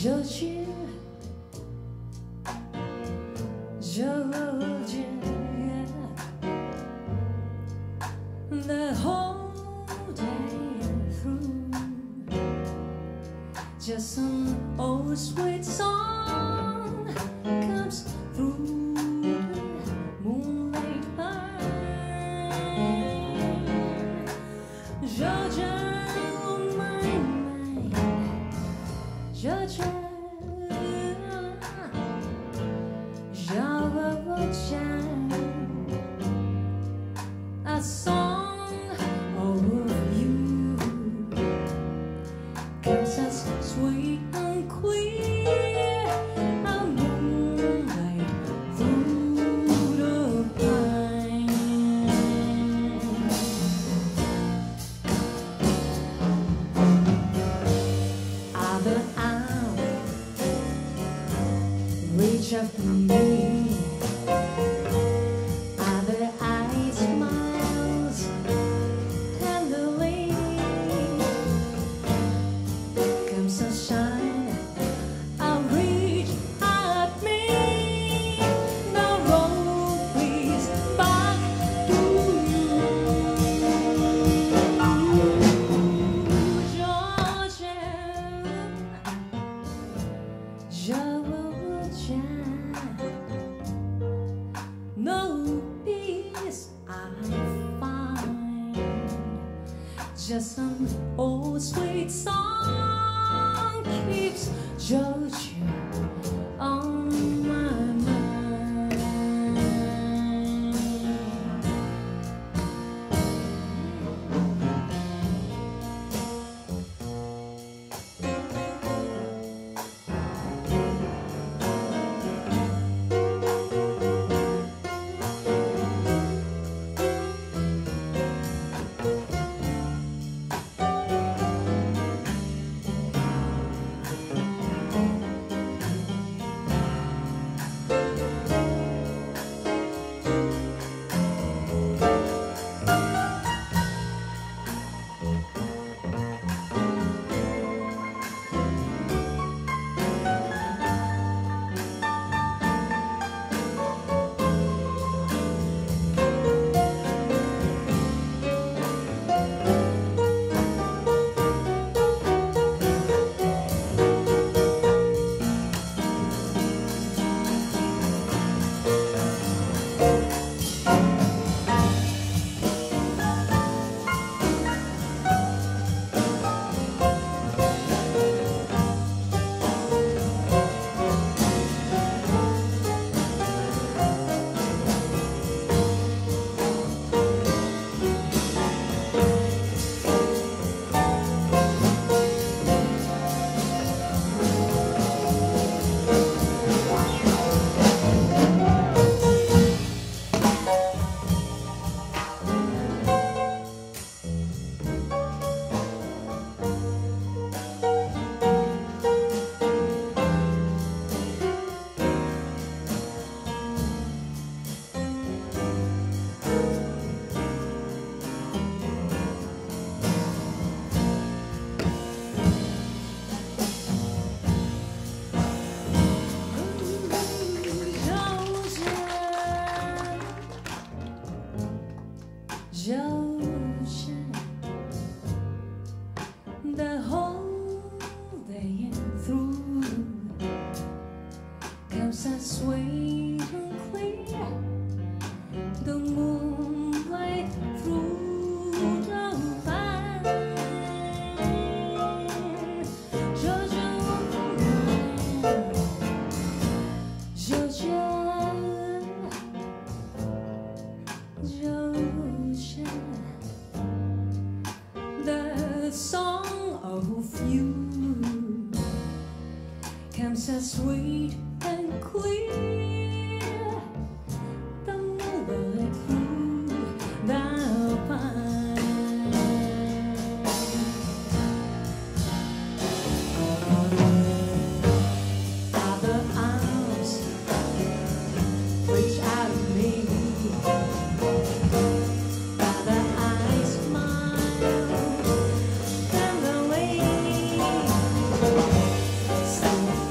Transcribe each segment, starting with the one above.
Georgia, Georgia, the whole day through, just some old sweet song comes through the moonlight line. Georgia on my mind, Georgia, Georgia, a song of you comes as sweet and clear, a moonlight through the pine. Other arms reach out for me. Other eyes smiles tenderly. Come sunshine, I'll reach at me. The road leads back to you, Georgia, Georgia. No peace I find, just some old sweet song keeps Georgia on my mind. Georgia, the whole day through comes as sweet and clear, the moonlight through the pine. Georgia, Georgia, Georgia, the song of you comes as sweet and clear, the moonlight through the pine. Other arms reach out to me. Other eyes smile tenderly. So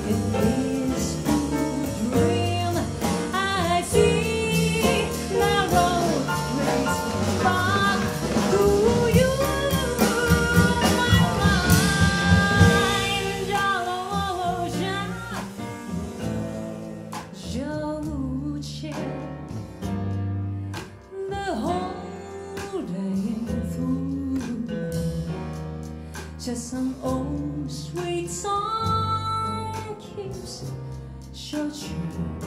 奢侈。